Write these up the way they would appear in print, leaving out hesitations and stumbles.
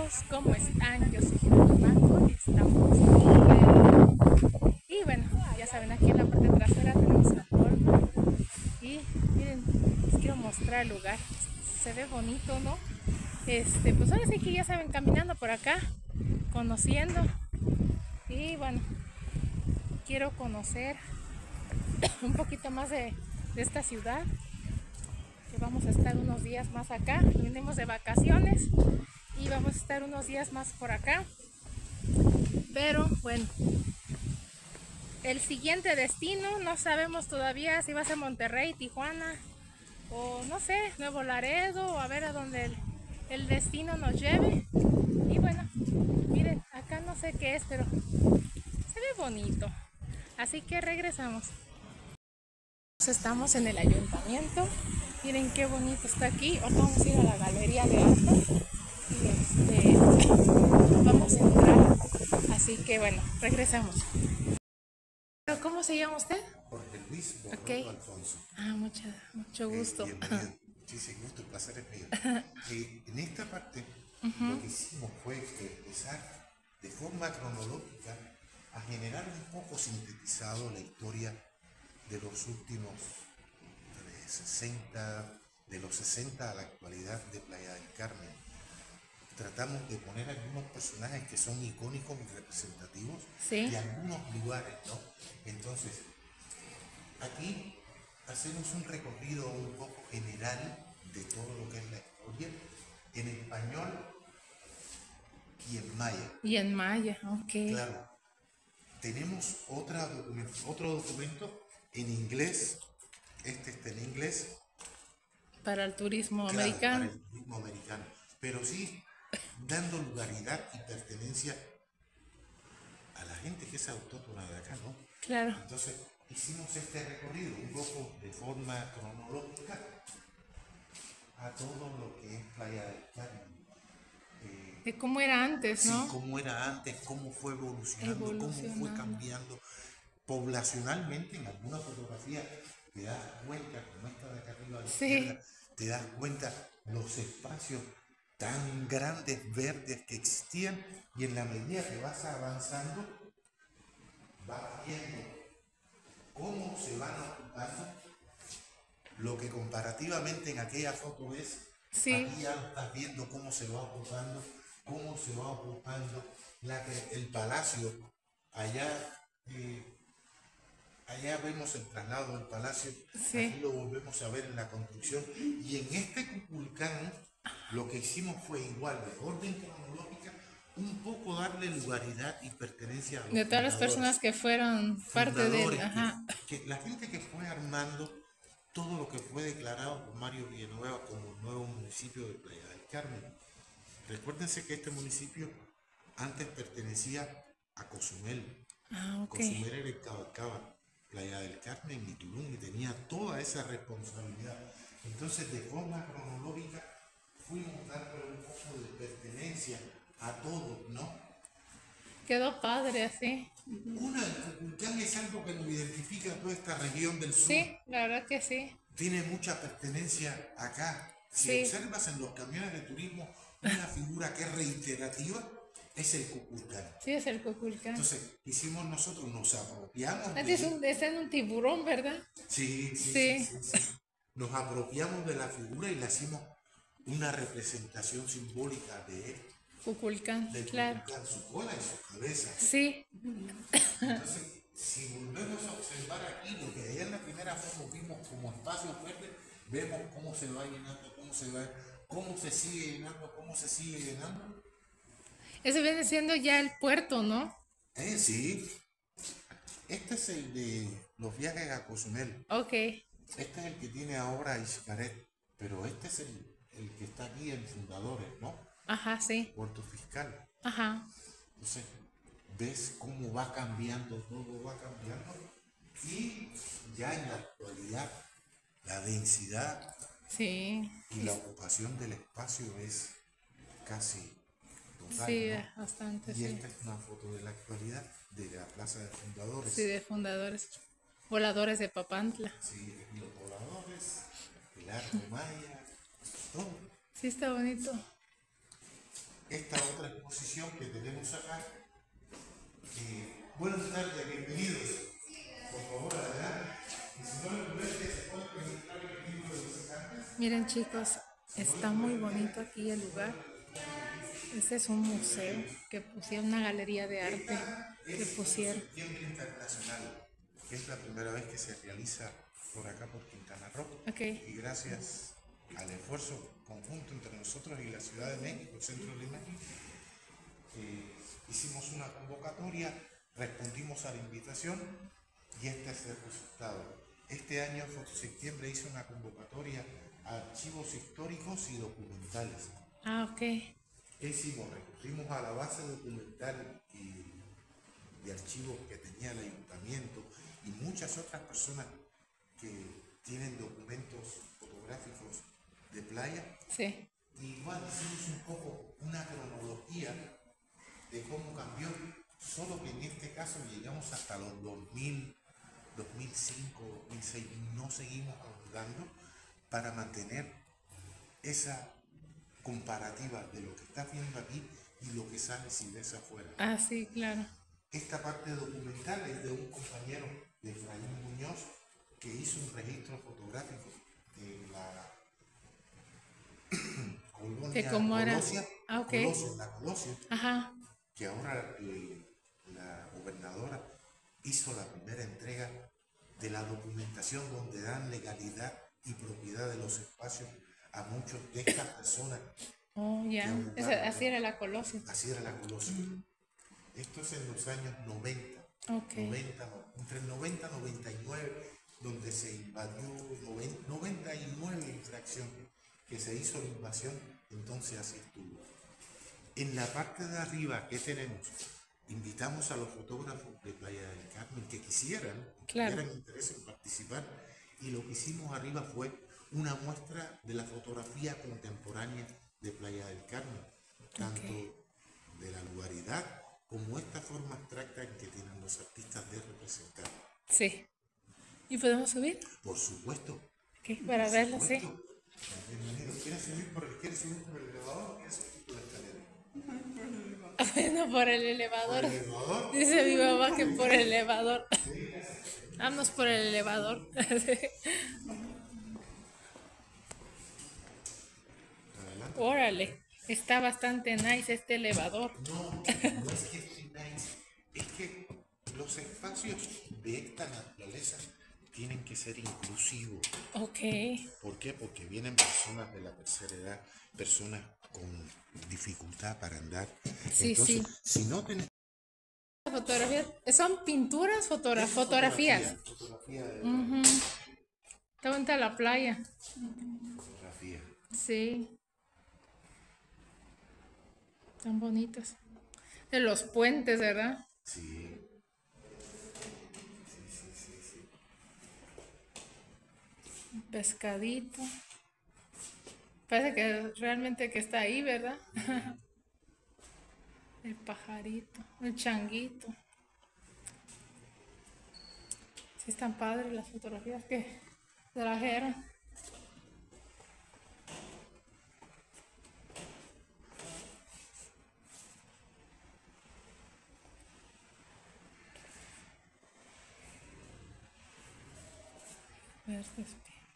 amigos, ¿cómo están? Yo soy Gerardo Marco y estamos y bueno, ya saben, aquí en la parte trasera tenemos la polvo y miren, les quiero mostrar el lugar. Se ve bonito, ¿no? Pues ahora sí que ya saben, caminando por acá, conociendo y bueno, quiero conocer un poquito más de esta ciudad, que vamos a estar unos días más acá. Venimos de vacaciones y vamos a estar unos días más por acá, pero bueno, el siguiente destino no sabemos todavía si va a ser Monterrey, Tijuana o no sé, Nuevo Laredo, o a ver a dónde el destino nos lleve. Y bueno, miren, acá no sé qué es, pero se ve bonito, así que regresamos. Estamos en el ayuntamiento, miren qué bonito está aquí. Ahora vamos a ir a la galería de arte y vamos a entrar, así que bueno, regresamos. ¿Cómo se llama usted? Jorge Luis Borroto Okay. Alfonso. Mucho gusto. Bienvenido, muchísimo gusto, el placer es mío. En esta parte lo que hicimos fue empezar de forma cronológica a generar un poco sintetizado la historia de los últimos 60, de los 60 a la actualidad de Playa del Carmen. Tratamos de poner algunos personajes que son icónicos y representativos de algunos lugares, ¿no? Entonces, aquí hacemos un recorrido un poco general de todo lo que es la historia en español y en maya. Y en maya, ok. Claro, tenemos otro documento en inglés, este está en inglés. Para el turismo Claro, americano. para el turismo americano, pero sí dando lugaridad y pertenencia a la gente que es autóctona de acá, ¿no? Claro. Entonces hicimos este recorrido un poco de forma cronológica a todo lo que es Playa del Carmen. De cómo era antes, ¿no? Sí, cómo era antes, cómo fue evolucionando, cómo fue cambiando poblacionalmente. En alguna fotografía te das cuenta, como esta de acá arriba a la izquierda, te das cuenta los espacios tan grandes verdes que existían, y en la medida que vas avanzando vas viendo cómo se van ocupando lo que comparativamente en aquella foto es. Aquí ya estás viendo cómo se va ocupando el palacio. Allá vemos el traslado del palacio, aquí lo volvemos a ver en la construcción, y en este Cuculcán lo que hicimos fue igual, de orden cronológica, un poco darle lugaridad y pertenencia a los de todas las personas que fueron parte de él. Que la gente que fue armando todo lo que fue declarado por Mario Villanueva como nuevo municipio de Playa del Carmen. Recuérdense que este municipio antes pertenecía a Cozumel. Cozumel era el Cabacaba, Playa del Carmen y Tulum, y tenía toda esa responsabilidad. Entonces, de forma cronológica, fuimos dando un poco de pertenencia a todos, ¿no? Quedó padre así. El Cuculcán es algo que nos identifica a toda esta región del sur. Sí, la verdad que sí. Tiene mucha pertenencia acá. Si observas en los camiones de turismo una figura que es reiterativa, es el Cuculcán. Sí, es el Cuculcán. Entonces, hicimos nosotros, nos apropiamos. Está en un tiburón, ¿verdad? Sí. Nos apropiamos de la figura y le hicimos una representación simbólica de él. Cuculcán, claro. Cuculcán, su cola y su cabeza. Sí. Entonces, si volvemos a observar aquí, lo que allá en la primera foto vimos como espacio verde, vemos cómo se va llenando, cómo se sigue llenando. Ese viene siendo ya el puerto, ¿no? Sí. Este es el de los viajes a Cozumel. Ok. Este es el que tiene ahora Xcaret, pero este es el que está aquí en Fundadores, ¿no? Ajá, sí. Puerto Fiscal. Ajá. Entonces, ves cómo va cambiando, todo va cambiando. Y ya en la actualidad, la densidad y la ocupación del espacio es casi total. Sí, ¿no? bastante. Y esta es una foto de la actualidad de la Plaza de Fundadores. Sí, de Fundadores. Voladores de Papantla. Sí, los voladores, el arco maya, todo. Sí, está bonito. esta otra exposición que tenemos acá. Buenas tardes, bienvenidos. Por favor, adelante. Miren chicos, está muy bonito aquí el lugar. Este es un museo que pusieron, una galería de arte que pusieron. Septiembre Internacional, que es la primera vez que se realiza por acá por Quintana Roo. Okay. Y gracias al esfuerzo conjunto entre nosotros y la Ciudad de México, el Centro de Imagen, hicimos una convocatoria, respondimos a la invitación y este es el resultado. Este año, Fotoseptiembre, hizo una convocatoria a archivos históricos y documentales. Ah, ok. ¿Qué hicimos? Recurrimos a la base documental y de archivos que tenía el ayuntamiento y muchas otras personas que tienen documentos fotográficos de playa. Sí. Y igual hicimos un poco una cronología de cómo cambió, solo que en este caso llegamos hasta los 2000, 2005, 2006, no seguimos ahondando para mantener esa comparativa de lo que estás viendo aquí y lo que sale si ves afuera. Ah, sí, claro. Esta parte documental es de un compañero de Efraín Muñoz que hizo un registro fotográfico de la colonia ¿De cómo era? Colossia, Ah, ok. la Colossia, Ajá. que ahora la gobernadora hizo la primera entrega de la documentación donde dan legalidad y propiedad de los espacios a muchos de estas personas. Oh, ya. Así era la Colossia. Así era la Colossia. Esto es en los años 90. Okay. 90, entre el 90 y 99, donde se invadió 99 infracciones, que se hizo la invasión, entonces así estuvo. En la parte de arriba, ¿qué tenemos? Invitamos a los fotógrafos de Playa del Carmen que quisieran, claro, tuvieran interés en participar, y lo que hicimos arriba fue una muestra de la fotografía contemporánea de Playa del Carmen, tanto de la lugaridad como esta forma abstracta en que tienen los artistas de representar. Sí. ¿Y podemos subir? Por supuesto. ¿Qué? Para verlo, sí. Bienvenido. ¿Quieres subir por el elevador o quieres subir por la escalera? Bueno, por el elevador. ¿Por el elevador? Dice mi mamá que por el elevador. Vámonos por el elevador. Órale, está bastante nice este elevador. No es que esté nice, es que los espacios de esta naturaleza tienen que ser inclusivos. Ok. ¿Por qué? Porque vienen personas de la tercera edad, personas con dificultad para andar. Sí, entonces, sí. Si no tenés Fotografías, ¿son pinturas? Fotografías. Fotografía de Está bonita la playa. fotografía. Sí. Tan bonitas. De los puentes, ¿verdad? Sí. Un pescadito. Parece que realmente que está ahí, ¿verdad? El pajarito, el changuito. Sí están padres las fotografías que trajeron. Verdes.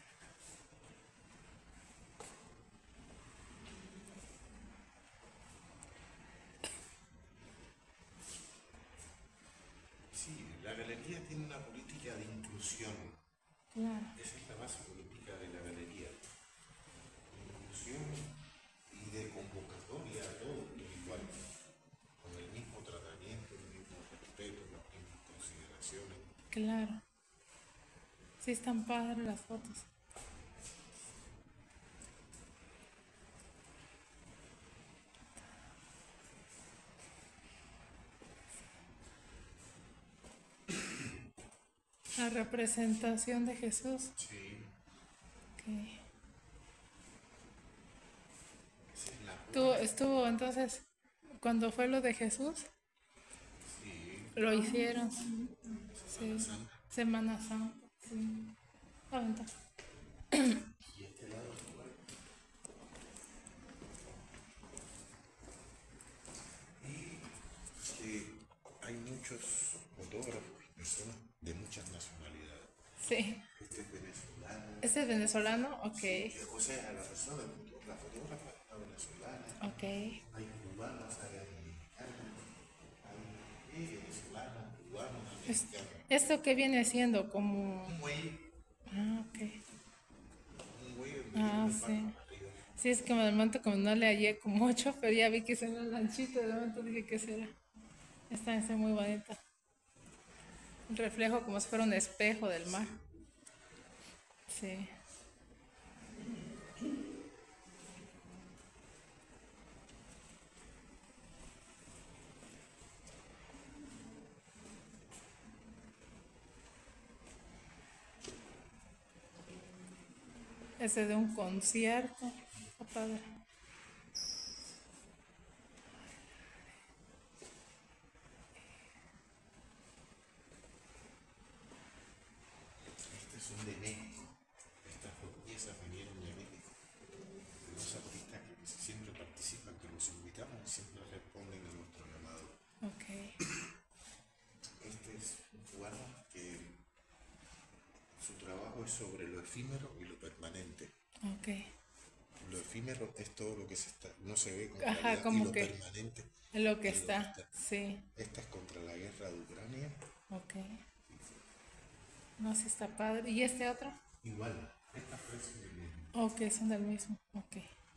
Sí, la galería tiene una política de inclusión. Claro. Esa es la base política de la galería. Inclusión y de convocatoria a todos igual, con el mismo tratamiento, el mismo respeto, las mismas consideraciones. Claro. Sí están padres las fotos. La representación de Jesús. Sí. Okay. Esa es la Estuvo entonces, cuando fue lo de Jesús, sí. lo hicieron. Sí. Santa. Semana Santa. Sí. Aventa. Y este lado igual. muchos fotógrafos y personas de muchas nacionalidades. Sí. Este es venezolano. ¿Este es venezolano? Ok. Sí, o sea, la persona, la fotógrafa es una venezolana. Ok. Hay cubanos, hay americanos, hay venezolanos, cubanos, mexicanos. ¿Esto qué viene siendo? Como... Un güey. Ah, ok. Un güey Sí. Sí, es que de momento como no le hallé como 8, pero ya vi que es una lanchita, de momento dije, ¿qué será? Esta es muy bonita. Un reflejo como si fuera un espejo del mar. Sí. Ese de un concierto. Está padre. Estas son de México. Estas dos piezas vinieron de México. De los artistas que siempre participan, que los invitamos y siempre responden a nuestro llamado. Ok. Este es un cubano que su trabajo es sobre lo efímero y lo permanente. Ok. Lo efímero es todo lo que no se ve con Ajá, claridad, como y lo que permanente lo que es lo está. que está. Sí. Esta es contra la guerra de Ucrania. Ok. No, sí está padre. ¿Y este otro? Igual, estas tres son del mismo. Ok, son del mismo. Ok.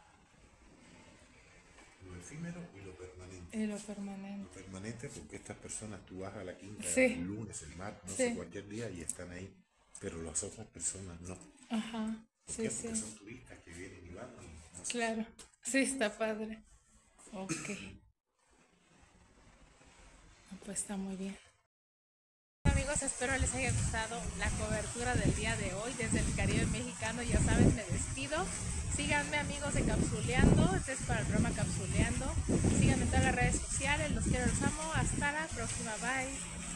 Lo efímero y lo permanente. Y lo permanente. Lo permanente porque estas personas, tú vas a la quinta Sí. el lunes, el martes, no Sí. sé, cualquier día y están ahí. Pero las otras personas no. Ajá. ¿Por Sí, qué? sí. Porque son turistas que vienen y van y no sé. Claro. Sí, está padre. Ok. Pues está muy bien. Amigos, espero les haya gustado la cobertura del día de hoy desde el Caribe mexicano. Ya saben, me despido. Síganme, amigos de Capsuleando. Este es para el programa Capsuleando. Síganme en todas las redes sociales. Los quiero, los amo. Hasta la próxima. Bye.